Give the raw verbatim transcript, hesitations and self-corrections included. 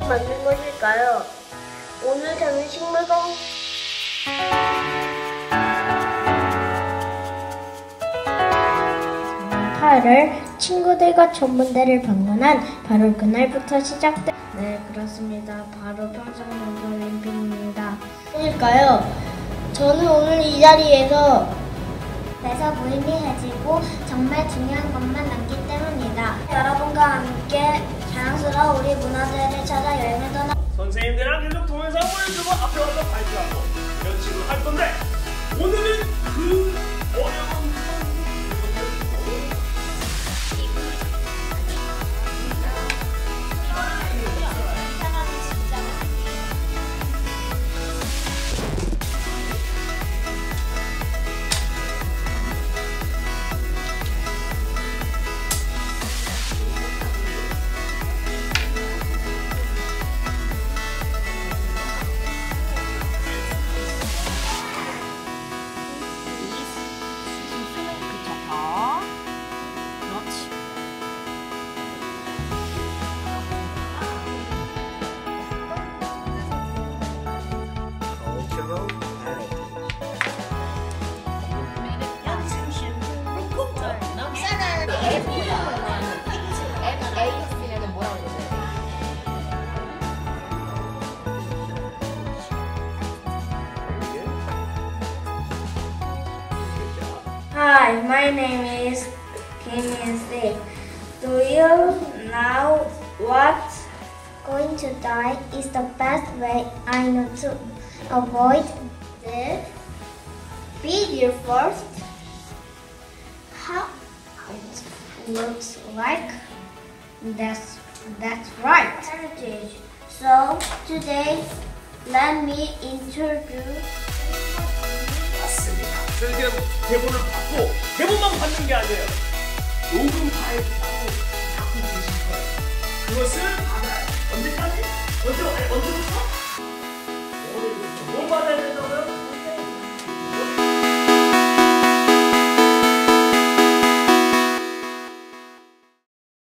만든 것일까요? 오늘 저는 식물공 팔월 친구들과 전문대를 방문한 바로 그날부터 시작된 네 그렇습니다. 바로 평창동계올림픽입니다. 일까요? 저는 오늘 이 자리에서 그래서 무의미해지고 정말 중요한 것만 남기 때문이다. 여러분과 함께 자랑스러운 우리 문화재를 찾아 여행을 떠나 선생님들이랑 계속 동영상 보여주고 앞에 와서 발표하고 이런 식으로 할 건데 오늘은 그 어려운 Hi, my name is Kim Min-si. Do you know what going to die is the best way I know to avoid death? be your first? How it looks like? That's that's right. Heritage. So today, let me introduce. 맞습니다. 저희가 대본을 받고 대본만 받는 게 아니에요. 녹음 파일을 따로